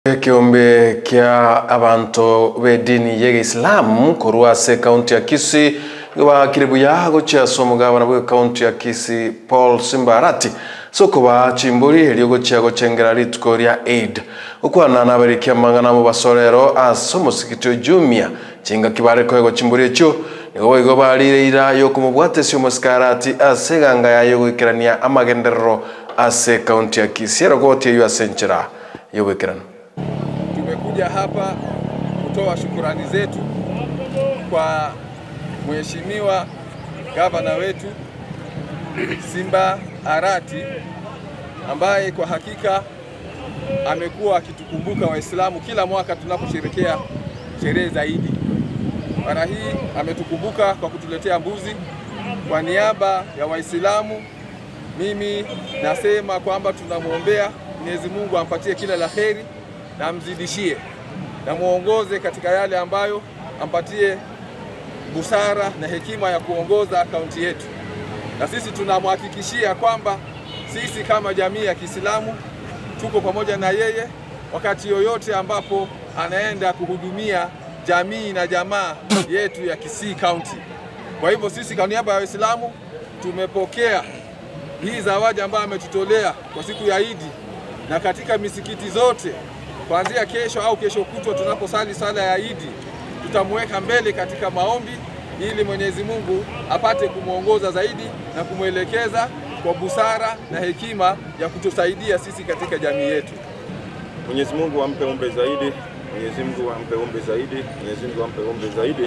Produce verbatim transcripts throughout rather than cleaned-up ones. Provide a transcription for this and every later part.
Kiombe kia abantu bedini ya Waislamu kurua se kaunti ya Kisii wa kiribu ya gocha somo gavana wa kaunti ya Kisii Paul Simba Arati soko ba chimburi heli gocha gochengera ritkoria aid ukwana nabarikia mangana mu basorero asomo sikityo jumia chinga kibare ko go chimburi echo nigo igo barire ira yo kumubwate sio Arati aseganga ya yo gikirania amagenderero ase kaunti ya Kisii rogote yo asenchera yo gikirana. Tumekuja hapa kutoa shukurani zetu kwa Mheshimiwa Gavana wetu Simba Arati ambaye kwa hakika amekuwa akitukumbuka Waislamu kila mwaka tunaposherehekea sherehe za Eid. Mara hii ametukumbuka kwa kutuletea mbuzi. Kwa niaba ya Waislamu mimi nasema kwamba tunamuombea Mwenyezi Mungu ampatie kila la kheri na amzidishie na muongoze katika yale ambayo ampatie busara na hekima ya kuongoza kaunti yetu. Na sisi tunamhakikishia kwamba sisi kama jamii ya Kiislamu tuko pamoja na yeye wakati yoyote ambapo anaenda kuhudumia jamii na jamaa yetu ya Kisii Kaunti. Kwa hivyo sisi kwa niaba ya Waislamu tumepokea hii zawadi ambayo ametutolea kwa siku ya Eid, na katika misikiti zote kuanzia kesho au kesho kutwa tunaposali sala ya Eid tutamweka mbele katika maombi ili Mwenyezi Mungu apate kumuongoza zaidi na kumwelekeza kwa busara na hekima ya kutusaidia sisi katika jamii yetu. Mwenyezi Mungu ampe umbe zaidi, Mwenyezi Mungu ampe umbe zaidi, Mwenyezi Mungu ampe umbe zaidi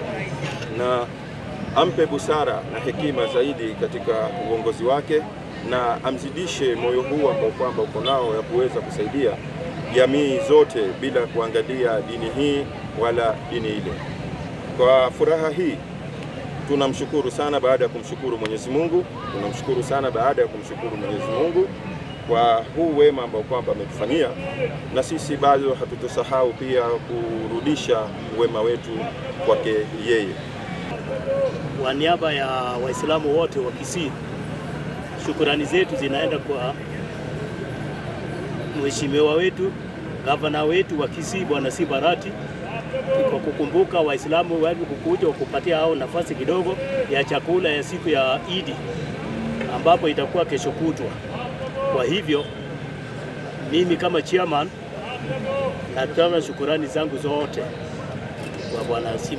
na ampe busara na hekima zaidi katika uongozi wake, na amzidishe moyo huu ambao kwamba uko nao ya kuweza kusaidia jamii zote bila kuangalia dini hii wala dini ile. Kwa furaha hii tunamshukuru sana baada ya kumshukuru Mwenyezi Mungu, tunamshukuru sana baada ya kumshukuru Mwenyezi Mungu kwa huu wema ambao kwamba ametufanyia, na sisi bado hatutosahau pia kurudisha wema wetu kwake yeye. Kwa niaba ya Waislamu wote wa Kisii, shukrani zetu zinaenda kwa Mheshimiwa wetu, Gavana wetu wa Kisii Bwana Simba Arati kwa kukumbuka Waislamu wetu kukuja kupatia hao nafasi kidogo ya chakula ya siku ya Eid ambapo itakuwa kesho kutwa. Kwa hivyo mimi kama chairman natoa shukrani zangu zote kwa Bwana Simba